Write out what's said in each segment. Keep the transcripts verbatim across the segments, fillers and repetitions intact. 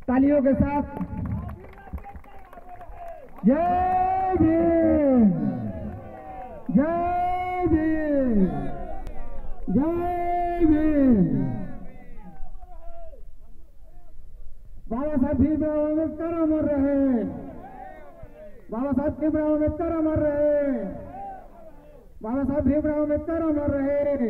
तालियों के साथ जय भीम, जय भीम, जय भीम। बाबा साहब भीमराव अम्बेडकर अमर रहे, बाबा साहब भीमराव अम्बेडकर अमर रहे, बाबा साहब भीमराव अम्बेडकर अमर रहे।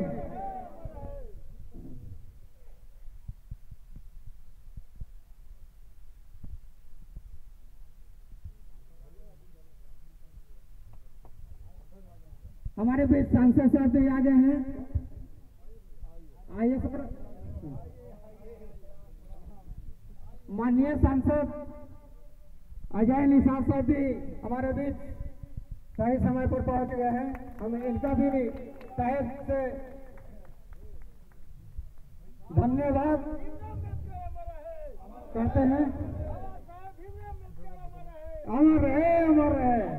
हमारे बीच सांसद साहब भी आ गए हैं, आइए सर। माननीय सांसद अजय निषाद साहब भी हमारे बीच सही समय पर पहुंच गए हैं। हम इनका भी तहे से धन्यवाद कहते हैं। अमर रहे, अमर रहे।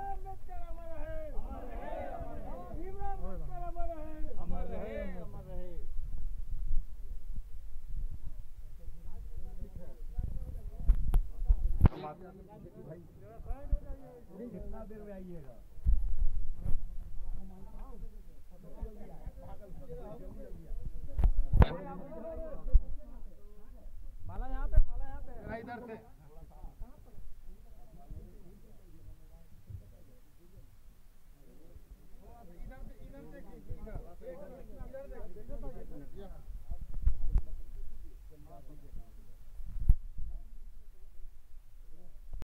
कितना देर में आइएगा? माला यहाँ पे, माला यहाँ पे, इधर से। इधर से, इधर, इधर देखिए, इधर देखिए।